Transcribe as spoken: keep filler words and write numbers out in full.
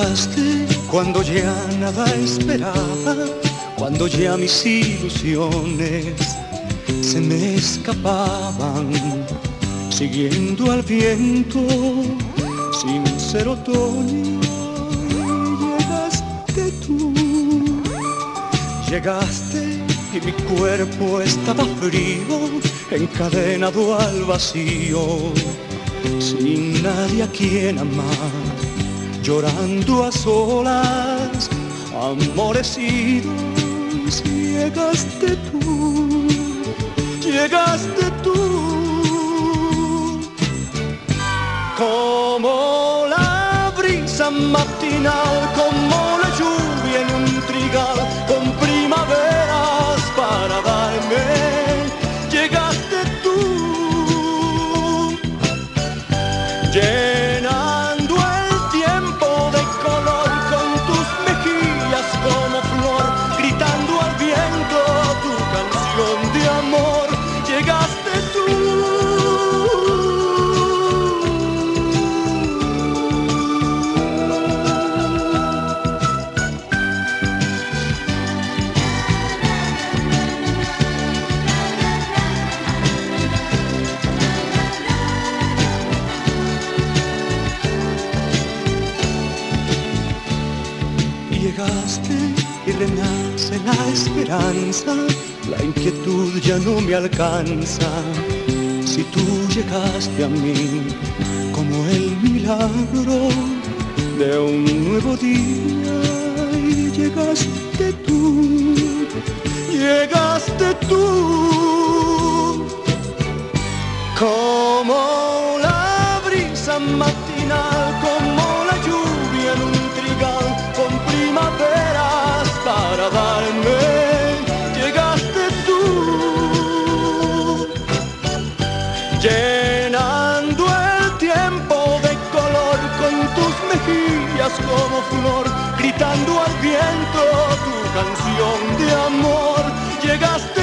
Llegaste cuando ya nada esperaba, cuando ya mis ilusiones se me escapaban, siguiendo al viento sin ser otoño. Llegaste tú, llegaste y mi cuerpo estaba frío, encadenado al vacío, sin nadie a quien amar, llorando a solas, amorecidos. Llegaste tú, llegaste tú, como la brisa matinal, como la lluvia en un trigal, con primaveras para darme. Llegaste tú, llenando el tiempo de color con tus mejillas como flor, gritando al viento tu canción de amor. Llegaste tú. Llegaste y renace la esperanza, la inquietud ya no me alcanza. Si tú llegaste a mí como el milagro de un nuevo día, y llegaste tú, llegaste tú, como la brisa matinal, como la lluvia en un trigal, con primaveras para darme. Llegaste tú, llenando el tiempo de color con tus mejillas como flor, gritando al viento tu canción de amor. Llegaste